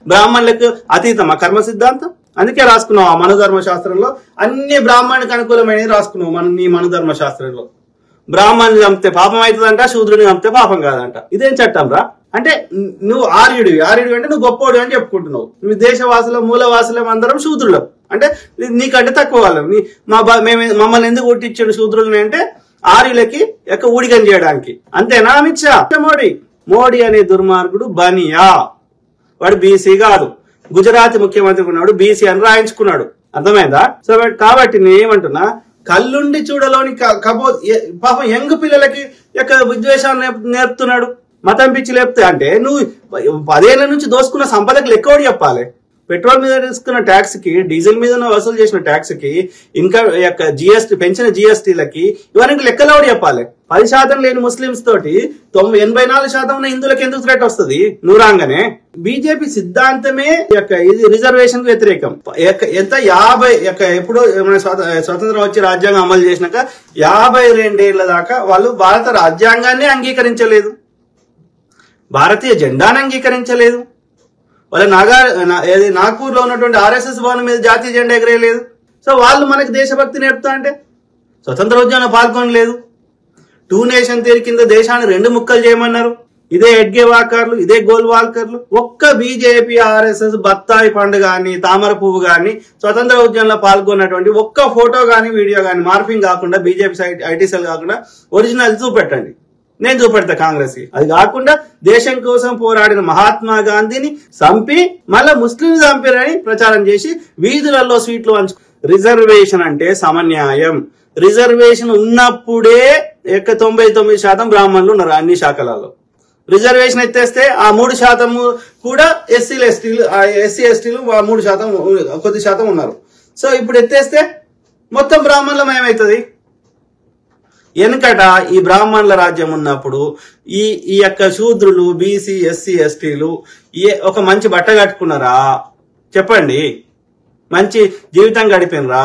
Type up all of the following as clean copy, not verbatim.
బ్రాహ్మణులకు అతీతమా కర్మ సిద్ధాంతం? అందుకే రాసుకున్నావు ఆ మనోధర్మ శాస్త్రంలో అన్ని బ్రాహ్మణునికి అనుకూలమైనవి రాసుకున్నావు నీ మనోధర్మ శాస్త్రంలో. బ్రాహ్మణుని చంపితే పాపం అవుతుందంట, శూద్రుని చంపితే పాపం కాదంట. ఇదేం చట్టం రా? అంటే నువ్వు ఆర్యుడివి అంటే నువ్వు గొప్పోడు అని చెప్పుకుంటున్నావు. నువ్వు దేశవాసులం మూలవాసులం అందరం శూద్రులం అంటే నీకంటే తక్కువ వాళ్ళం. మమ్మల్ని ఎందుకు కొట్టించాడు శూద్రులని అంటే ఆర్యులకి ఊడిగం చేయడానికి. అంతేనా అమిత్ షా? మోడీ అనే దుర్మార్గుడు బనియా, వాడు బీసీ కాదు. గుజరాత్ ముఖ్యమంత్రి ఉన్నాడు, బీసీ అని రాయించుకున్నాడు. అర్థమైందా? సో కాబట్టి నేను ఏమంటున్నా, కళ్ళుండి చూడలోని పాపం యంగ్ పిల్లలకి విద్వేషాలు నేర్పుతున్నాడు, మతం పిచ్చి లేపుతా. అంటే నువ్వు 10 ఏళ్ల నుంచి దోసుకున్న సంపదకు లెక్క చెప్పాలి. పెట్రోల్ మీద తీసుకున్న ట్యాక్స్ కి, డీజిల్ మీద వసూలు చేసిన ట్యాక్స్ కి, ఇంకా జిఎస్టీ పెంచిన జిఎస్టీలకి ఇవన్నీ లెక్కలో చెప్పాలి. 10% లేని ముస్లింస్ తోటి 84% ఉన్న హిందువులకు ఎందుకు థ్రెట్ వస్తుంది నువ్వు రాగానే? బీజేపీ సిద్ధాంతమే ఇది రిజర్వేషన్ కు వ్యతిరేకం. ఎంత 50 ఎప్పుడు స్వతంత్రం వచ్చి రాజ్యాంగం అమలు చేసినాక 52 ఏళ్ల దాకా వాళ్ళు భారత రాజ్యాంగాన్ని అంగీకరించలేదు, భారతీయ జెండాను అంగీకరించలేదు. వాళ్ళ నాగ్పూర్ లో ఉన్నటువంటి ఆర్ఎస్ఎస్ భవన్ మీద జాతీయ జెండా ఎగరేయలేదు. సో వాళ్ళు మనకి దేశభక్తి నేర్పుతా అంటే స్వతంత్ర ఉద్యమంలో పాల్గొనలేదు. 2 నేషన్ థియరీ కింద దేశాన్ని 2 ముక్కలు చేయమన్నారు. ఇదే ఎడ్గే వాకర్లు, ఇదే గోల్వాల్కర్లు. ఒక్క బీజేపీ ఆర్ఎస్ఎస్ బత్తాయి పండు గాని, తామర పువ్వు గాని స్వతంత్ర ఉద్యమంలో పాల్గొన్నటువంటి ఒక్క ఫోటో గాని, వీడియో గాని మార్పింగ్ కాకుండా, బీజేపీ ఐటీ సెల్ కాకుండా ఒరిజినల్ చూపెట్టండి. నేను చూపెడతా కాంగ్రెస్. అది కాకుండా దేశం కోసం పోరాడిన మహాత్మా గాంధీని చంపి మళ్ళా ముస్లిం చంపారని ప్రచారం చేసి వీధులలో స్వీట్లు పంచు. రిజర్వేషన్ అంటే సమన్యాయం. రిజర్వేషన్ ఉన్నప్పుడే 99% బ్రాహ్మణులు ఉన్నారు అన్ని శాఖలలో. రిజర్వేషన్ ఎత్తేస్తే ఆ 3% కూడా ఎస్సీ ఎస్టీలు 3% కొద్ది శాతం ఉన్నారు. సో ఇప్పుడు ఎత్తేస్తే మొత్తం బ్రాహ్మణులం ఏమవుతుంది? వెనకట ఈ బ్రాహ్మణుల రాజ్యం ఉన్నప్పుడు ఈ శూద్రులు, బీసీ, ఎస్సీ, ఎస్టీలు ఒక మంచి బట్ట కట్టుకున్నారా చెప్పండి? మంచి జీవితం గడిపినరా?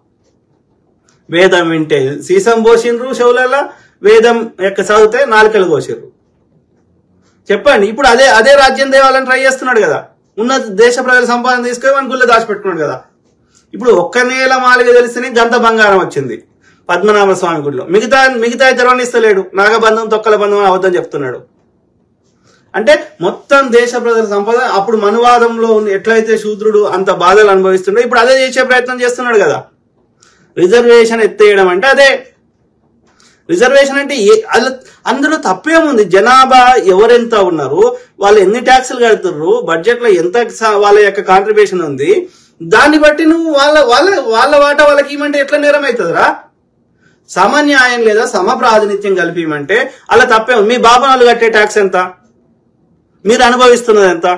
వేదం వింటే సీసం పోసిండ్రు చెవులలో, వేదం చదివితే నాలుకలు కోసిర్రు. చెప్పండి. ఇప్పుడు అదే రాజ్యం దేవాలని ట్రై చేస్తున్నాడు కదా. ఉన్న దేశ ప్రజల సంపాదన తీసుకొని మన గుళ్ళ దాచిపెట్టుకున్నాడు కదా. ఇప్పుడు ఒక్క నేల మాలిగ తెలిస్తేనే గంత బంగారం వచ్చింది పద్మనాభ స్వామి గుడిలో. మిగతా తెరవనిస్తలేడు. నాగబంధం, తొక్కల బంధం అవద్దని చెప్తున్నాడు. అంటే మొత్తం దేశ ప్రజల సంపద అప్పుడు మనువాదంలో ఎట్లయితే శూద్రుడు అంత బాధలు అనుభవిస్తుండో ఇప్పుడు అదే చేసే ప్రయత్నం చేస్తున్నాడు కదా. రిజర్వేషన్ ఎత్తేయడం అంటే అదే. రిజర్వేషన్ అంటే అందులో తప్పేముంది? జనాభా ఎవరెంత ఉన్నారు, వాళ్ళు ఎన్ని ట్యాక్సులు కడుతున్నారు, బడ్జెట్ లో ఎంత వాళ్ళ యొక్క కాంట్రిబ్యూషన్ ఉంది, దాన్ని బట్టి నువ్వు వాళ్ళ వాటా వాళ్ళకి ఇవ్వమంటే ఎట్లా నేరం అవుతుందిరా? సమన్యాయం లేదా సమ ప్రాతినిధ్యం కలిపిమంటే అలా తప్పే ఉంది. మీ బాబనాలు కట్టే ట్యాక్స్ ఎంత, మీరు అనుభవిస్తున్నది ఎంత,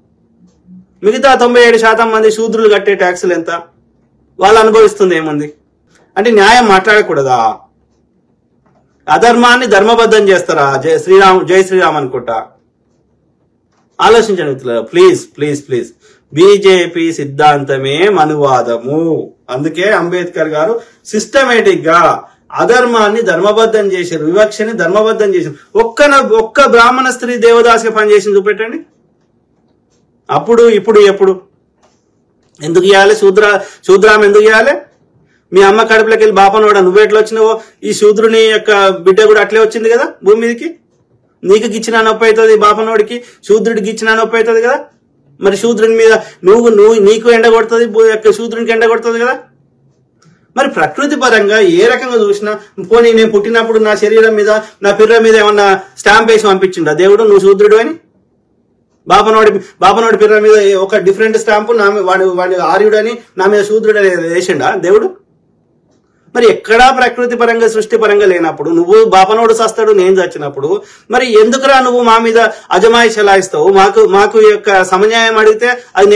మిగతా 97% మంది శూద్రులు కట్టే ట్యాక్సులు ఎంత, వాళ్ళు అనుభవిస్తుంది ఏముంది? అంటే న్యాయం మాట్లాడకూడదా? అధర్మాన్ని ధర్మబద్ధం చేస్తారా? జై శ్రీరామ్ అనుకుంటా. ఆలోచించండి మిత్రులారా, ప్లీజ్ ప్లీజ్ ప్లీజ్. బీజేపీ సిద్ధాంతమే మనువాదము. అందుకే అంబేద్కర్ గారు సిస్టమేటిక్ గా అధర్మాన్ని ధర్మబద్ధం చేశారు, వివక్షని ధర్మబద్ధం చేశారు. ఒక్క బ్రాహ్మణ స్త్రీ దేవదాసిగా పనిచేసింది చూపెట్టండి. అప్పుడు ఇప్పుడు ఎప్పుడు ఎందుకు ఇవ్వాలి? శూద్రాం ఎందుకు ఇవ్వాలి? మీ అమ్మ కడుపులోకి వెళ్ళి బాపనోడా నువ్వెట్లా వచ్చినావో ఈ శూద్రుని యొక్క బిడ్డ కూడా అట్లే వచ్చింది కదా భూమి మీదకి. నీకు గిచ్చిన నొప్పి అవుతుంది, బాపనోడికి శూద్రుడికి గిచ్చిన నొప్పి అవుతుంది కదా. మరి శూద్రుని మీద నీకు ఎండ కొడుతుంది, శూద్రునికి ఎండ కొడుతుంది కదా. మరి ప్రకృతి పరంగా ఏ రకంగా చూసినా, పోనీ నేను పుట్టినప్పుడు నా శరీరం మీద, నా పిర్ర మీద ఏమన్నా స్టాంప్ వేసి పంపించిండా దేవుడు నువ్వు శూద్రుడు అని? బాపనోడి పిర్ర మీద ఒక డిఫరెంట్ స్టాంపు వాడి ఆర్యుడు అని, నా మీద శూద్రుడు అని వేసిండా దేవుడు? మరి ఎక్కడా ప్రకృతి పరంగా సృష్టి పరంగా లేనప్పుడు, నువ్వు బాపనోడు సస్తాడు నేను చచ్చినప్పుడు, మరి ఎందుకురా నువ్వు మా మీద అజమాయి చెలాయిస్తావు? మాకు యొక్క సమన్యాయం అడిగితే అది